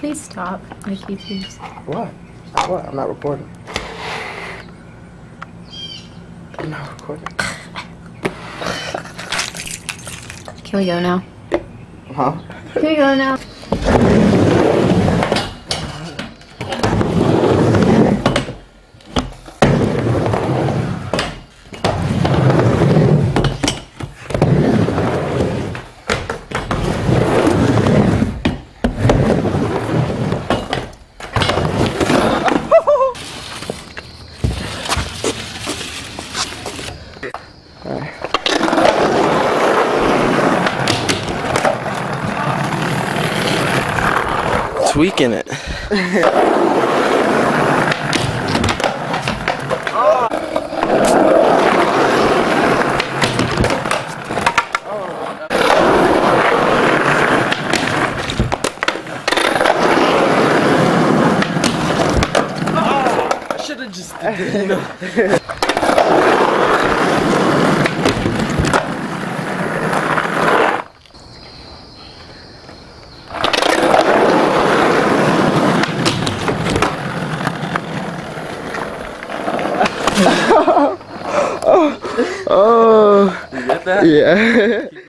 Please stop. I keep these. What? Stop what? I'm not recording. I'm not recording. Can we go now? Huh? Can we go now? Tweaking it. I should have just did it. Oh. You get that? Yeah.